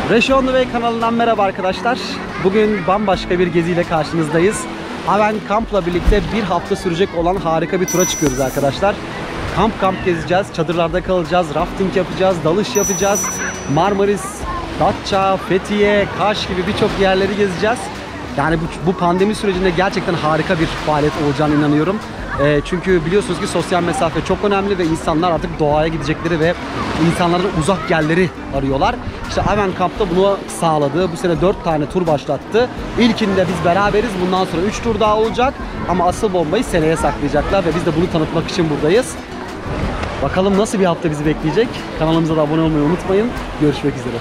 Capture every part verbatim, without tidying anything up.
Reşo On The Way kanalından merhaba arkadaşlar. Bugün bambaşka bir geziyle karşınızdayız. Aven Kamp'la birlikte bir hafta sürecek olan harika bir tura çıkıyoruz arkadaşlar. Kamp kamp gezeceğiz, çadırlarda kalacağız, rafting yapacağız, dalış yapacağız. Marmaris, Datça, Fethiye, Kaş gibi birçok yerleri gezeceğiz. Yani bu, bu pandemi sürecinde gerçekten harika bir faaliyet olacağına inanıyorum. E, çünkü biliyorsunuz ki sosyal mesafe çok önemli ve insanlar artık doğaya gidecekleri ve insanların uzak yerleri arıyorlar. İşte Aven Kamp'ta bunu sağladı. Bu sene dört tane tur başlattı. İlkinde biz beraberiz. Bundan sonra üç tur daha olacak. Ama asıl bombayı seneye saklayacaklar ve biz de bunu tanıtmak için buradayız. Bakalım nasıl bir hafta bizi bekleyecek. Kanalımıza da abone olmayı unutmayın. Görüşmek üzere.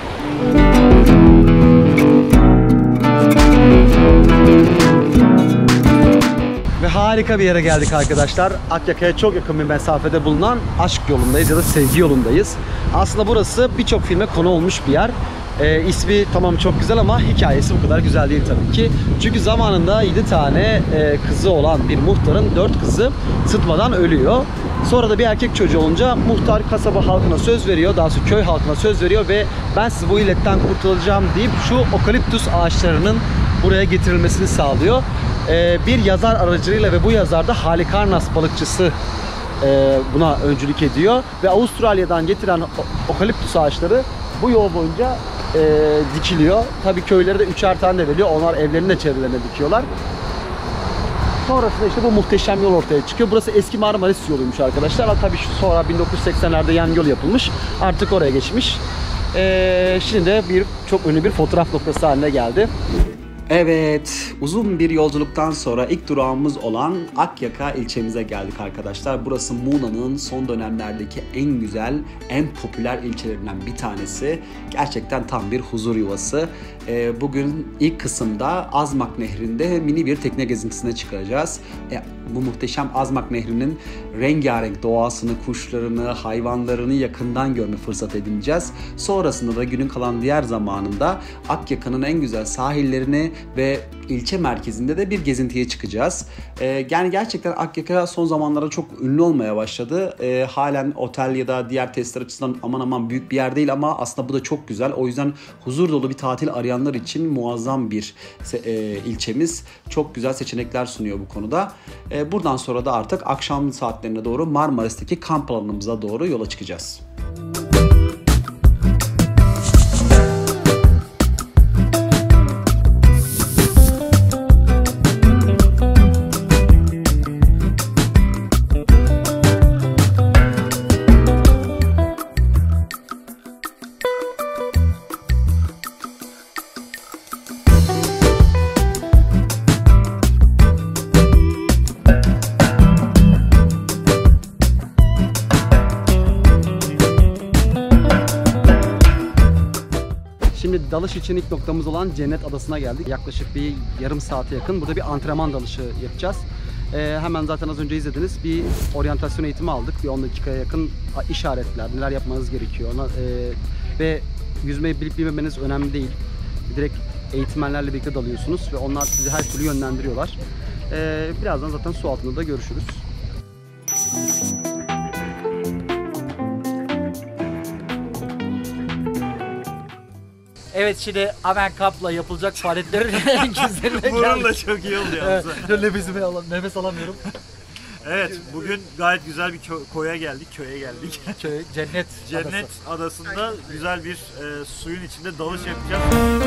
Ve harika bir yere geldik arkadaşlar. Akyaka'ya çok yakın bir mesafede bulunan Aşk Yolu'ndayız ya da Sevgi Yolu'ndayız. Aslında burası birçok filme konu olmuş bir yer. Ee, ismi tamam çok güzel ama hikayesi bu kadar güzel değil tabii ki. Çünkü zamanında yedi tane e, kızı olan bir muhtarın dört kızı sıtmadan ölüyor. Sonra da bir erkek çocuğu olunca muhtar kasaba halkına söz veriyor, daha sonra köy halkına söz veriyor ve ben sizi bu illetten kurtulacağım deyip şu okaliptüs ağaçlarının buraya getirilmesini sağlıyor. Ee, bir yazar aracılığıyla ve bu yazar da Halikarnas balıkçısı e, buna öncülük ediyor ve Avustralya'dan getiren okaliptüs ağaçları bu yol boyunca e, dikiliyor. Tabii köylere de üçer tane de veriyor. Onlar evlerinin de çevrelerine dikiyorlar. Sonrasında işte bu muhteşem yol ortaya çıkıyor. Burası eski Marmaris yoluymuş arkadaşlar. Ama tabii sonra bin dokuz yüz seksenlerde yan yol yapılmış. Artık oraya geçmiş. Ee, şimdi de bir çok ünlü bir fotoğraf noktası haline geldi. Evet, uzun bir yolculuktan sonra ilk durağımız olan Akyaka ilçemize geldik arkadaşlar. Burası Muğla'nın son dönemlerdeki en güzel, en popüler ilçelerinden bir tanesi. Gerçekten tam bir huzur yuvası. Ee, bugün ilk kısımda Azmak Nehri'nde mini bir tekne gezintisine çıkacağız. Ee, bu muhteşem Azmak Nehri'nin rengarenk doğasını, kuşlarını, hayvanlarını yakından görme fırsat edineceğiz. Sonrasında da günün kalan diğer zamanında Akyaka'nın en güzel sahillerini ve ilçe merkezinde de bir gezintiye çıkacağız. Ee, yani gerçekten Akyaka son zamanlarda çok ünlü olmaya başladı. Ee, halen otel ya da diğer tesisler açısından aman aman büyük bir yer değil ama aslında bu da çok güzel. O yüzden huzur dolu bir tatil arayanlar için muazzam bir e, ilçemiz. Çok güzel seçenekler sunuyor bu konuda. E, buradan sonra da artık akşam saatlerine doğru Marmaris'teki kamp alanımıza doğru yola çıkacağız. Şimdi dalış için ilk noktamız olan Cennet Adası'na geldik. Yaklaşık bir yarım saate yakın burada bir antrenman dalışı yapacağız. Ee, hemen zaten az önce izlediniz. Bir oryantasyon eğitimi aldık. Bir on dakikaya yakın işaretler, neler yapmanız gerekiyor. Ona, e, ve yüzmeyi bilip bilmemeniz önemli değil. Direkt eğitmenlerle birlikte dalıyorsunuz ve onlar sizi her türlü yönlendiriyorlar. Ee, birazdan zaten su altında da görüşürüz. Evet, şimdi Aven Kamp'la yapılacak faaliyetlerin en güzeline geldik. Burun da çok iyi oldu yalnız. Evet, nefesimi alam nefes alamıyorum. Evet, bugün gayet güzel bir kö koya geldik, köye geldik. Köy, Cennet, Cennet Adası. Adası'nda güzel bir e, suyun içinde dalış yapacağız.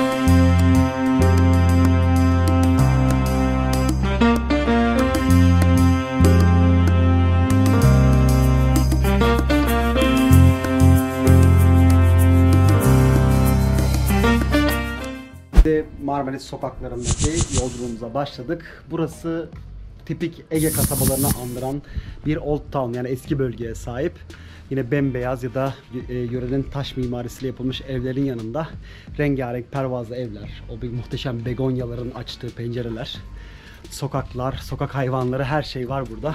Marmaris sokaklarındaki yolculuğumuza başladık. Burası tipik Ege kasabalarını andıran bir Old Town, yani eski bölgeye sahip. Yine bembeyaz ya da e, yörenin taş mimarisiyle yapılmış evlerin yanında rengarenk pervazlı evler, o bir muhteşem begonyaların açtığı pencereler, sokaklar, sokak hayvanları, her şey var burada.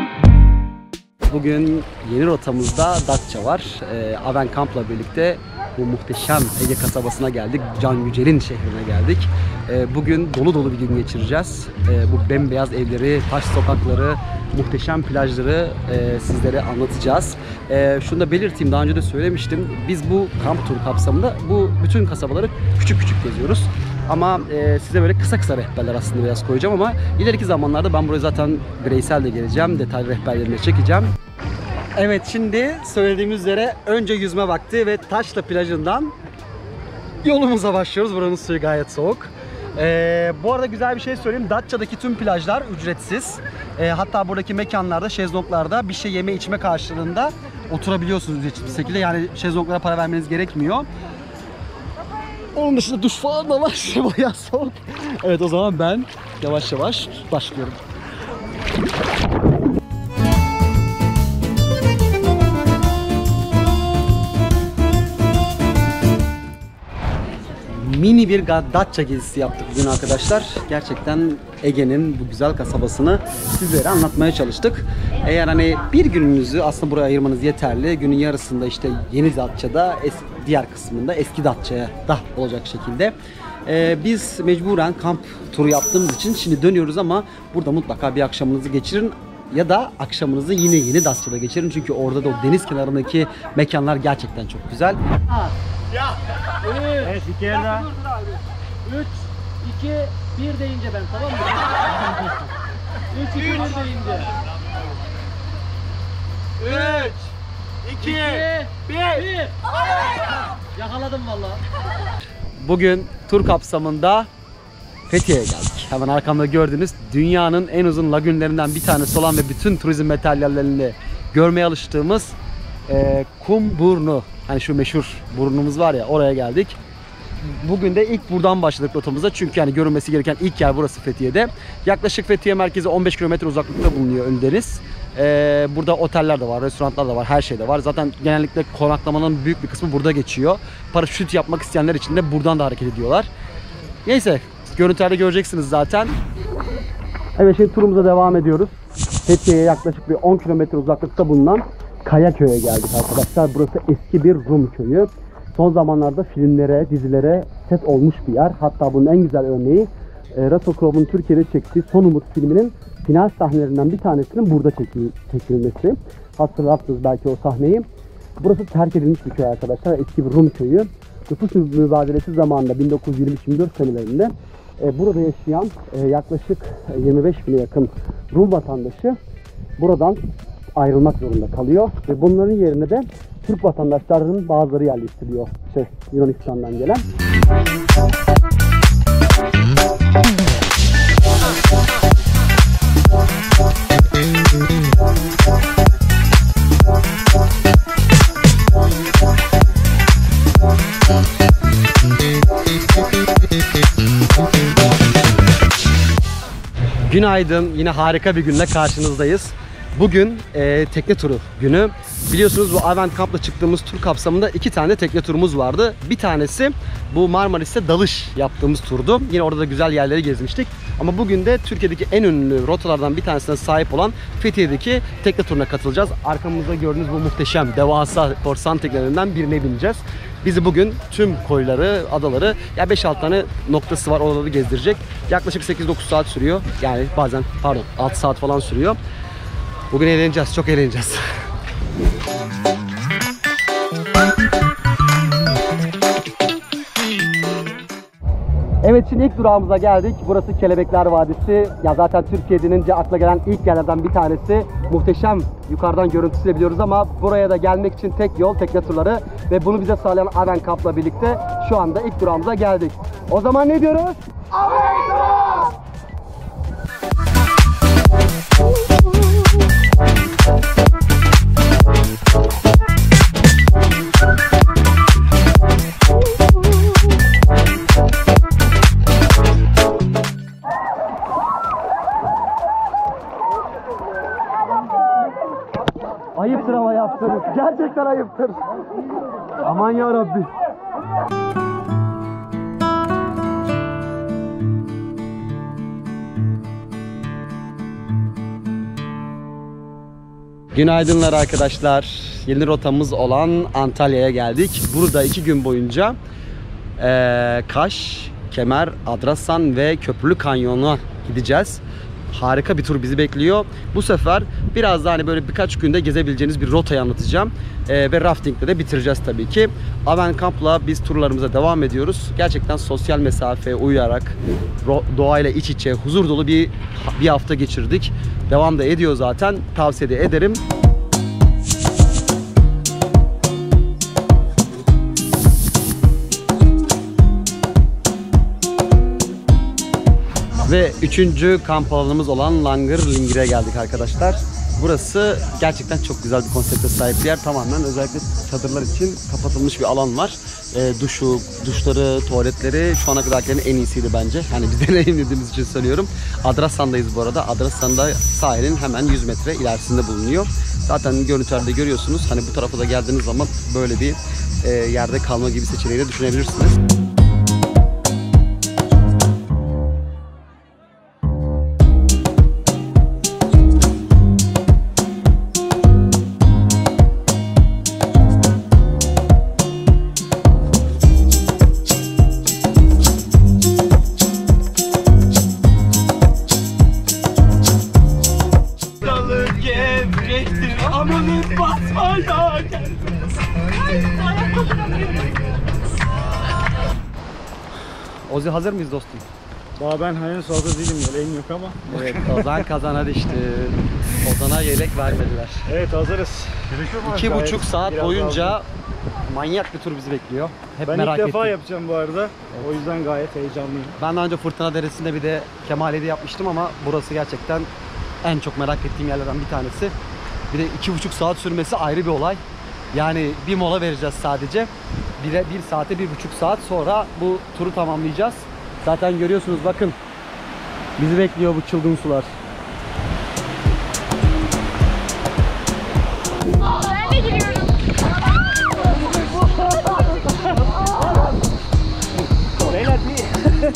Bugün yeni rotamızda Datça var. E, Aven Kamp'la birlikte Bu muhteşem Ege kasabasına geldik. Can Yücel'in şehrine geldik. Ee, bugün dolu dolu bir gün geçireceğiz. Ee, bu bembeyaz evleri, taş sokakları, muhteşem plajları e, sizlere anlatacağız. E, şunu da belirteyim, daha önce de söylemiştim. Biz bu kamp turu kapsamında bu bütün kasabaları küçük küçük geziyoruz. Ama e, size böyle kısa kısa rehberler aslında biraz koyacağım ama ileriki zamanlarda ben buraya zaten bireysel de geleceğim. Detaylı rehberlerini çekeceğim. Evet, şimdi söylediğimiz üzere önce yüzme vakti ve Taşla plajından yolumuza başlıyoruz. Buranın suyu gayet soğuk. Ee, bu arada güzel bir şey söyleyeyim. Datça'daki tüm plajlar ücretsiz. Ee, hatta buradaki mekanlarda, şezlonglarda bir şey yeme içme karşılığında oturabiliyorsunuz ücretsiz bir şekilde. Yani şezlonglara para vermeniz gerekmiyor. Onun dışında duş falan da var. Bayağı soğuk. Evet, o zaman ben yavaş yavaş başlıyorum. Mini bir Datça gezisi yaptık bugün arkadaşlar. Gerçekten Ege'nin bu güzel kasabasını sizlere anlatmaya çalıştık. Eğer hani bir gününüzü aslında buraya ayırmanız yeterli. Günün yarısında işte Yeni Datça'da, diğer kısmında Eski Datça'ya da olacak şekilde. Ee, biz mecburen kamp turu yaptığımız için şimdi dönüyoruz ama burada mutlaka bir akşamınızı geçirin. Ya da akşamınızı yine Yeni Datça'da geçirin. Çünkü orada da o deniz kenarındaki mekanlar gerçekten çok güzel. Ya. Evet, bir kere daha. üç, iki, bir deyince ben, tamam mı? üç, iki, bir deyince. üç, iki, bir. Yakaladım valla. Bugün tur kapsamında Fethiye'ye geldik. Hemen arkamda gördüğünüz dünyanın en uzun lagünlerinden bir tanesi olan ve bütün turizm materyallerini görmeye alıştığımız e, kum burnu. Hani şu meşhur burnumuz var ya, oraya geldik. Bugün de ilk buradan başladık rotamıza. Çünkü yani görünmesi gereken ilk yer burası Fethiye'de. Yaklaşık Fethiye merkezi on beş kilometre uzaklıkta bulunuyor Öndeniz. Ee, burada oteller de var, restoranlar da var, her şey de var. Zaten genellikle konaklamanın büyük bir kısmı burada geçiyor. Paraşüt yapmak isteyenler için de buradan da hareket ediyorlar. Neyse, görüntülerde göreceksiniz zaten. Evet, şimdi turumuza devam ediyoruz. Fethiye'ye yaklaşık bir on kilometre uzaklıkta bulunan Kayaköy'e geldik arkadaşlar. Burası eski bir Rum köyü. Son zamanlarda filmlere, dizilere set olmuş bir yer. Hatta bunun en güzel örneği e, Russell Crowe'un Türkiye'de çektiği Son Umut filminin final sahnelerinden bir tanesinin burada çekil çekilmesi. Hatırlarsınız belki o sahneyi. Burası terk edilmiş bir köy arkadaşlar. Eski bir Rum köyü. Nüfus mübadelesi zamanında bin dokuz yüz yirmi yirmi dört senelerinde e, burada yaşayan e, yaklaşık yirmi beş bine yakın Rum vatandaşı buradan ayrılmak zorunda kalıyor ve bunların yerine de Türk vatandaşlarının bazıları yerleştiriliyor, şey, Yunanistan'dan gelen. Günaydın, yine harika bir günle karşınızdayız. Bugün e, tekne turu günü. Biliyorsunuz bu Avent Camp'la çıktığımız tur kapsamında iki tane tekne turumuz vardı. Bir tanesi bu Marmaris'te dalış yaptığımız turdu. Yine orada da güzel yerleri gezmiştik. Ama bugün de Türkiye'deki en ünlü rotalardan bir tanesine sahip olan Fethiye'deki tekne turuna katılacağız. Arkamızda gördüğünüz bu muhteşem devasa korsan teknelerinden birine bineceğiz. Bizi bugün tüm koyları, adaları, ya beş altı tane noktası var, oraları gezdirecek. Yaklaşık sekiz dokuz saat sürüyor. Yani bazen pardon altı saat falan sürüyor. Bugün eğleneceğiz, çok eğleneceğiz. Evet, şimdi ilk durağımıza geldik. Burası Kelebekler Vadisi. Ya zaten Türkiye denince akla gelen ilk yerlerden bir tanesi. Muhteşem yukarıdan görüntüsüyle biliyoruz ama buraya da gelmek için tek yol tekne turları ve bunu bize sağlayan Avent Camp'la birlikte şu anda ilk durağımıza geldik. O zaman ne diyoruz? Avent Camp! Ayıptır ama yaptınız. Gerçekten ayıptır. Aman ya Rabbi. Günaydınlar arkadaşlar. Yeni rotamız olan Antalya'ya geldik. Burada iki gün boyunca ee, Kaş, Kemer, Adrasan ve Köprülü Kanyon'a gideceğiz. Harika bir tur bizi bekliyor. Bu sefer biraz daha hani böyle birkaç günde gezebileceğiniz bir rotayı anlatacağım. Ee, ve raftingle de bitireceğiz tabii ki. Avenkamp'la biz turlarımıza devam ediyoruz. Gerçekten sosyal mesafeye uyarak doğayla iç içe huzur dolu bir bir hafta geçirdik. Devam da ediyor zaten. Tavsiye de ederim. Ve üçüncü kamp alanımız olan Langırlingir'e geldik arkadaşlar. Burası gerçekten çok güzel bir konsepte sahip bir yer. Tamamen özellikle çadırlar için kapatılmış bir alan var. E, duşu, duşları, tuvaletleri şu ana kadarkilerin en iyisiydi bence. Yani biz deneyimlediğimiz için söylüyorum. Adrasan'dayız bu arada. Adrasan'da sahilin hemen yüz metre ilerisinde bulunuyor. Zaten görüntülerde görüyorsunuz. Hani bu tarafa da geldiğiniz zaman böyle bir e, yerde kalma gibi seçeneği de düşünebilirsiniz. Ozi hazır mıyız dostum? Daha ben henüz hazır değilim, yeleğim yok ama. Evet, Ozan kazana düştü. Ozan'a yelek vermediler. Evet, hazırız. İki Gayet buçuk saat biraz boyunca lazım. manyak bir tur bizi bekliyor. Hep Ben merak ilk defa ettim. yapacağım bu arada. O yüzden gayet heyecanlıyım. Ben daha önce Fırtına Deresi'nde bir de Kemaliye'de yapmıştım ama burası gerçekten en çok merak ettiğim yerlerden bir tanesi. Bir de iki buçuk saat sürmesi ayrı bir olay. Yani bir mola vereceğiz sadece. Bir, bir saate bir buçuk saat sonra bu turu tamamlayacağız. Zaten görüyorsunuz bakın. Bizi bekliyor bu çılgın sular. Ben de giriyorum. Beyler bir.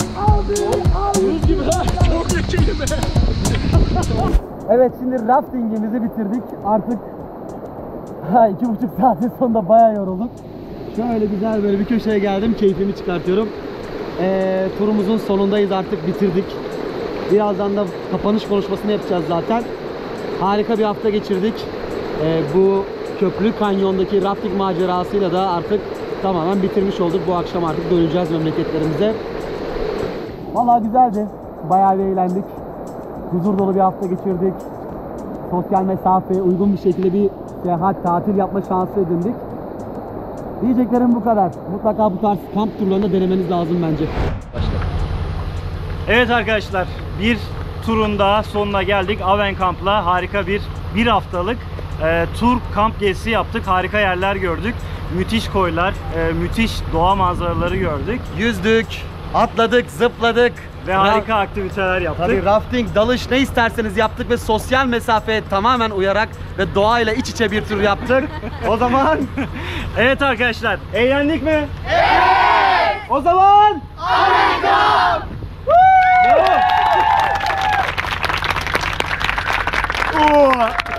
Çok kelime. Evet, şimdi raftingimizi bitirdik. Artık ha, iki buçuk saatin sonunda bayağı yorulduk. Şöyle güzel böyle bir köşeye geldim. Keyfimi çıkartıyorum. Ee, turumuzun sonundayız, artık bitirdik. Birazdan da kapanış konuşmasını yapacağız zaten. Harika bir hafta geçirdik. Ee, bu Köprülü Kanyon'daki rafting macerasıyla da artık tamamen bitirmiş olduk. Bu akşam artık döneceğiz memleketlerimize. Vallahi güzeldi. Bayağı bir eğlendik. Huzur dolu bir hafta geçirdik. Sosyal mesafeye uygun bir şekilde bir seyahat, tatil yapma şansı edindik. Diyeceklerim bu kadar. Mutlaka bu tarz kamp turlarında denemeniz lazım bence. Başla. Evet arkadaşlar, bir turun daha sonuna geldik. Avenkamp'la harika bir bir haftalık e, tur kamp gezisi yaptık. Harika yerler gördük. Müthiş koylar, e, müthiş doğa manzaraları gördük. Yüzdük, atladık, zıpladık. Ve harika aktiviteler yaptık. Tabii rafting, dalış ne isterseniz yaptık ve sosyal mesafeye tamamen uyarak ve doğayla iç içe bir tur yaptık. O zaman evet arkadaşlar, eğlendik mi? evet! O zaman Avenkamp! Bravo!